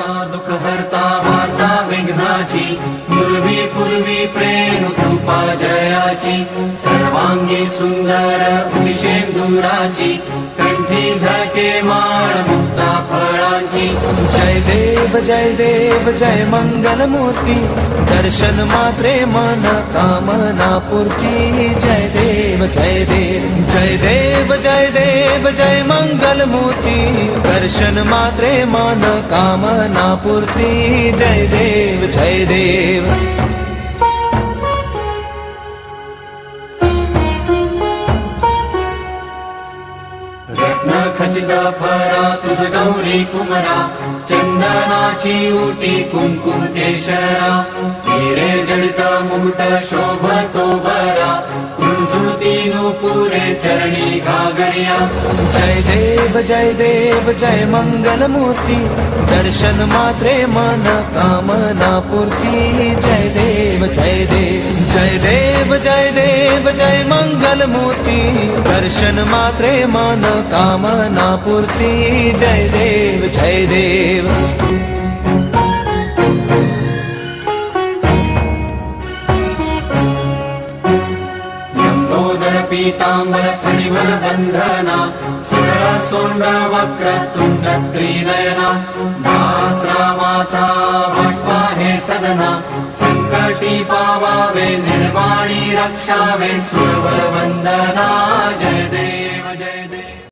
दाता दुःख हरता वार्ता विघ्नाची पूर्वी पूर्वी प्रेम कृपा जयाची सर्वांगी सुंदर उदिशेंदुराची कंठी झळके माळ मुक्ता फळांची जय देव जय मंगल मूर्ती दर्शन मात्रे मन कामना पूर्ती जय देव जय देव जय मंगल मूर्ती दर्शन मात्रे मन कामना पूर्ती जय देव जय देव रत्न खचित फरा तुझ गौरी कुमरा चंदनाची उटी कुंकुम केशरा हिरे जडित मुकुट शोभतो बरा कुंजुळती नुपुरे चरणी घागरिया जय देव जय मंगल मूर्ती दर्शन मात्रे मन कामना पूर्ती जय देव जय देव जय मंगल मूर्ती दर्शन मात्रे मन कामना पूर्ती जय देव जय देव पीतांबर फणीवर बंधना सरळ सोंड वक्र तुंड त्रिनयना दास रामाचा वाटवा हे सदना संकटी पावावे निर्वाणी रक्षावे सुरवर वंदना जय देव